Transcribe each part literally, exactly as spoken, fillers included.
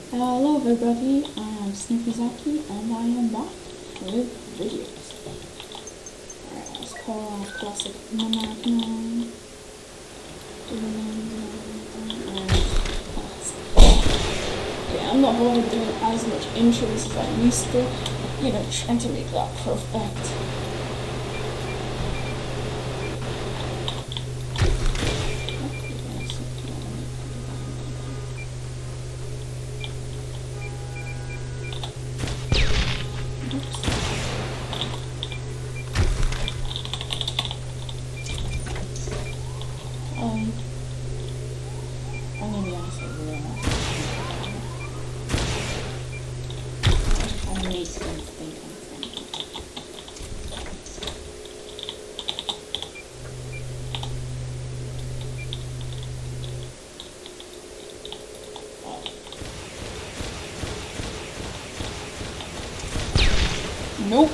Hello everybody, I am Snoopyzaki and I am back with videos. Alright, let's call our classic Monarch. Okay, I'm not bothered doing as much intros as I used to, you know, trying to make that perfect. Um, I'm gonna be honest with you, I made some think I'm thinking. Nope.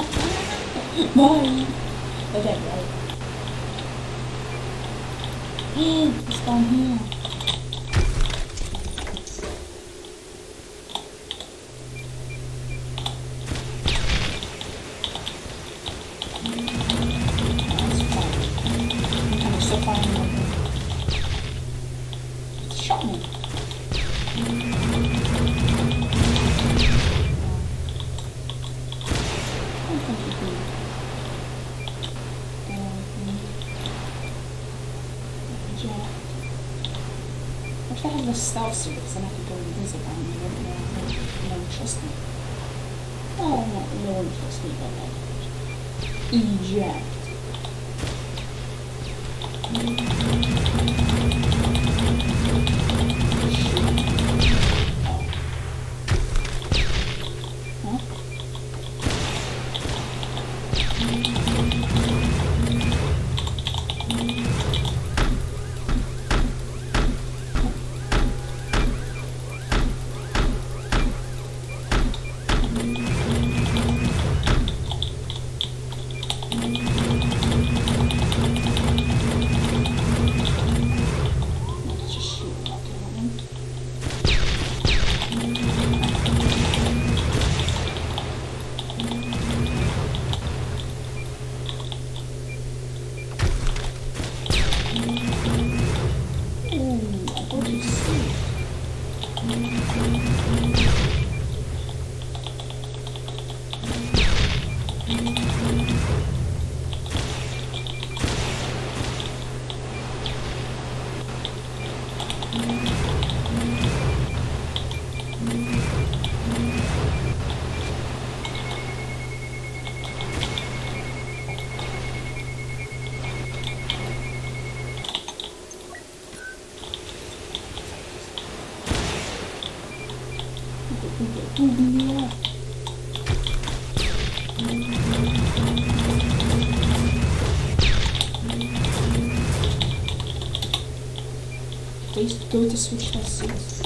Bye. Okay, right. It's down here. That's fine. I'm kind of still finding it. It's shot me. I think you can. Yeah. If I have a stealth suit, then I could go invisible and you wouldn't know if no one trusts me. Well, not no one trusts me, but like, eject. Huh? Let's just shoot that one. Ooh, I thought you see. Yeah. Please go to switch my seats.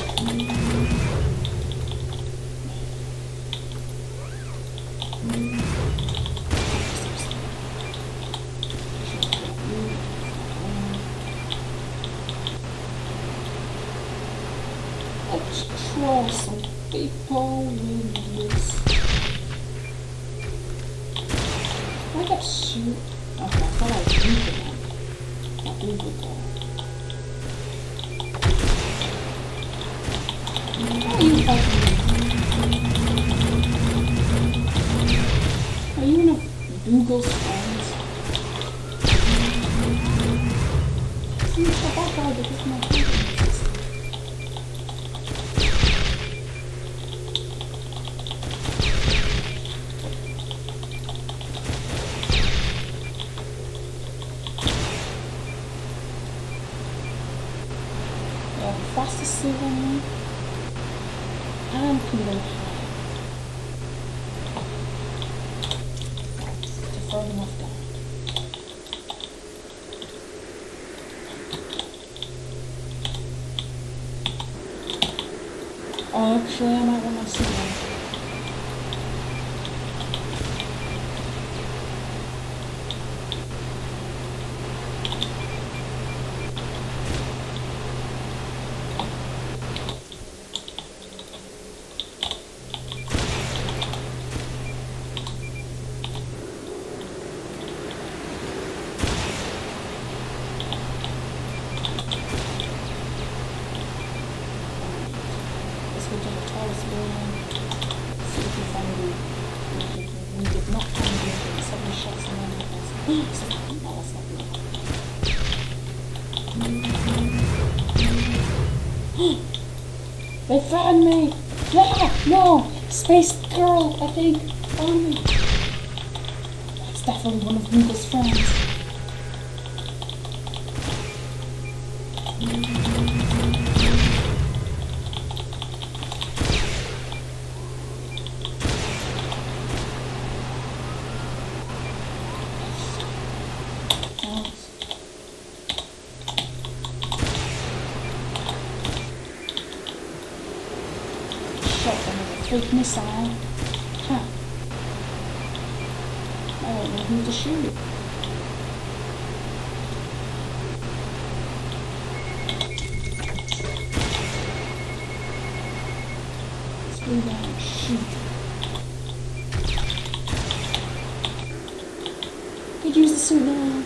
Let's draw some people with this. I got suit. Okay, I thought I was blue for that. Not blue for that. How are you fighting me? Are you one of Google's friends? See, shut that guy because of my friend. Yeah, the fastest thing on me. I'm pretty high. To throw them off down. Oh, actually, I might want to see them. go to the tallest building. See if we find the. We did not find the seven shots in one of us. No, that's not good. They found me! Yeah! No! Space girl, I think, found me. That's definitely one of Google's friends. Fake missile. Huh. I don't know who to shoot. Let's go down and shoot. Could use the suit now.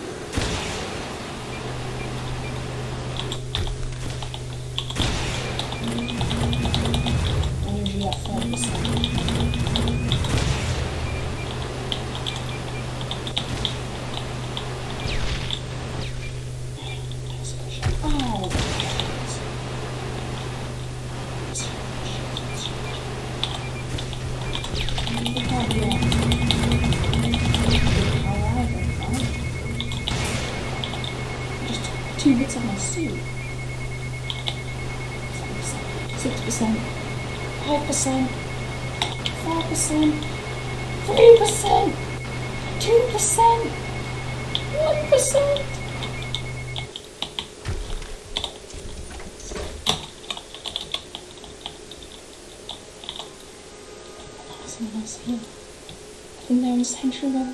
Two hits on my suit. Six percent, five percent, five percent, three percent, two percent, one percent. Something else here. I think there is central level.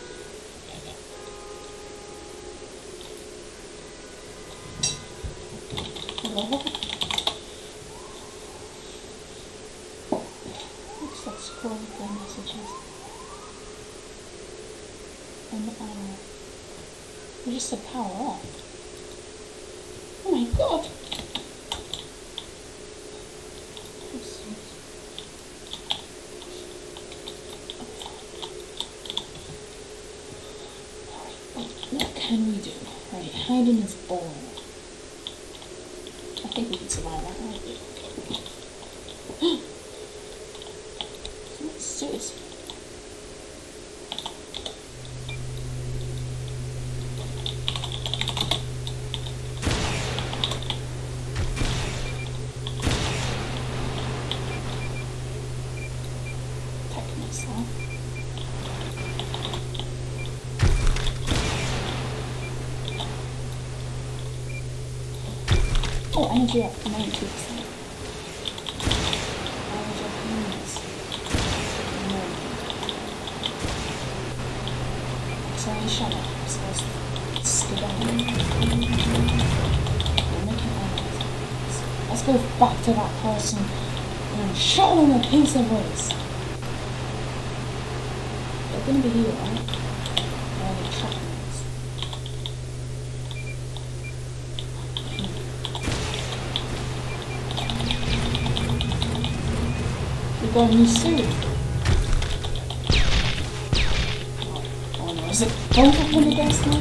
Looks like scroll with their messages. And the arrow. We just said power off. Oh my god! What can we do? Right, hiding is boring. I think we can survive that, right? Seriously. Protect myself. Oh, energy up ninety-two percent. Energy up minus. No. Sorry, shut up. So let's skip on. We're making enemies. Let's go back to that person and show them a piece of race. They're gonna be here, right? Where are they tracking us? We got a new suit. Oh no, is it both of them against me?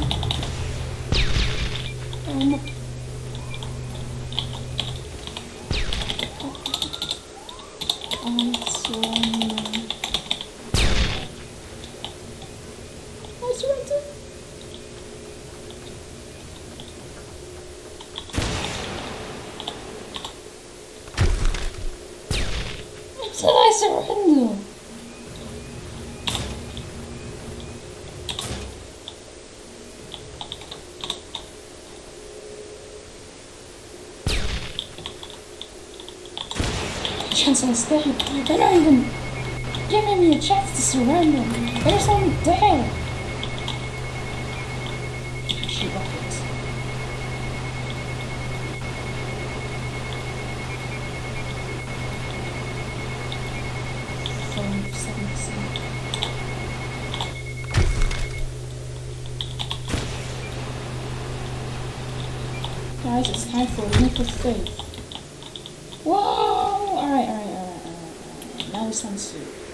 Oh no. Oh, it's wrong. I surrendered. Said I surrender. Chance to escape. They're not even giving me a chance to surrender. They're just only there. Shoot rockets. seven percent. Guys, it's time for a leap of faith. Whoa! Alright, alright. sensu.